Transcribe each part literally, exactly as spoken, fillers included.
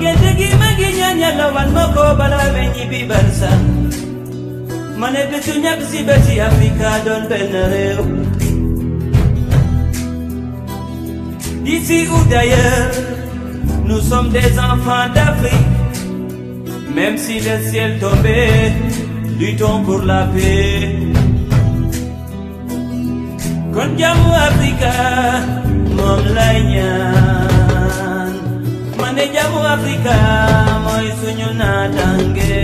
gende gi ma ngi ñaan Yàlla wan ma ko balaa may ñibbi barsa ma ne bésu ñàkk si bési Afrika doon benn réew. D'ici ou d'ailleurs, nous sommes des enfants d'Afrique. Même si le ciel tombait, luttons pour la paix. Kon jàmmu Afrika moom lay ñaan ma ne jàmmu Afrika mooy suñu naataange.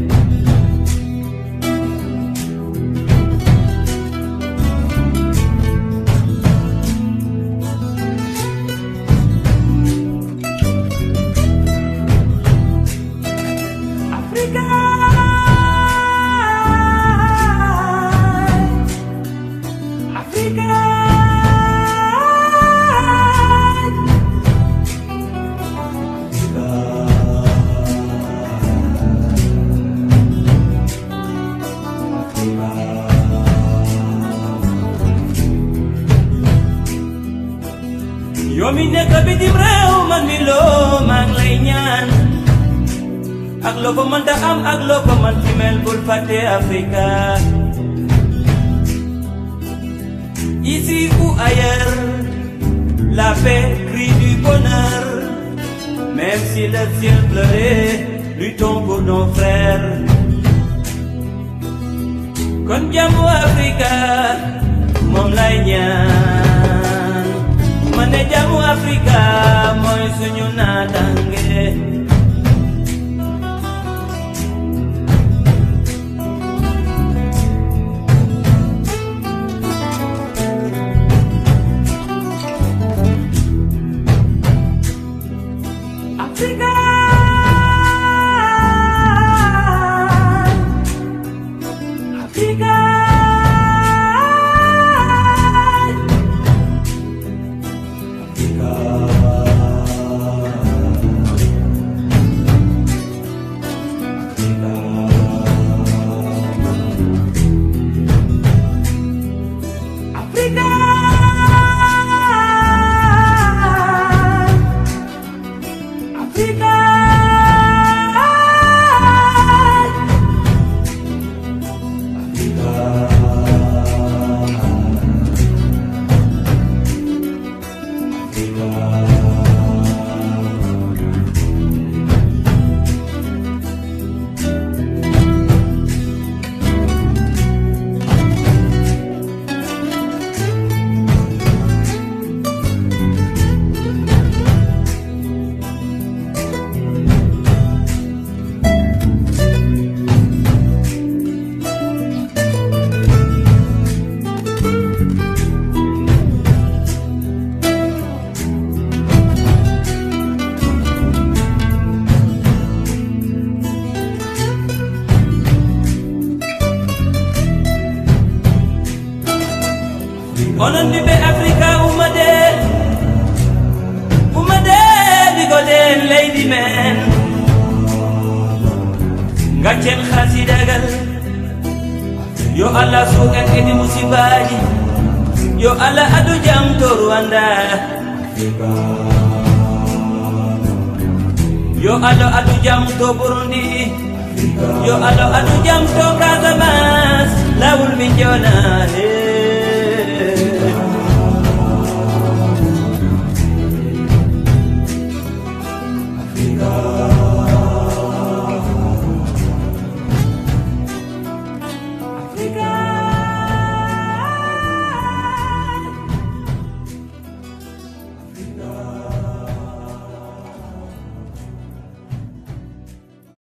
Yow mi nekk bitim réew man mi loo maa ngi lay ñaan ak loo ko mën ta am ak loo ko mën ci mel bul fàtte Afrika. Ici ou ailleurs, la paix crie du bonheur. Même si le ciel pleurait, luttons pour nos frères. Kon jàmmu Afrika moom lay ñaan ma ne jàmmu Afrika mooy suñu naataange. Africa, Africa, Africa, Africa. Onon ɓiɓɓe Afrika ummade ummade ɗigoɗen leydi men gaccen hasidagal yo Allah suukan edi musibaji yo Allah adu jam to Rwanda yo Allah adu jam to Burundi yo Allah adu jam to Casamance lawol min jona he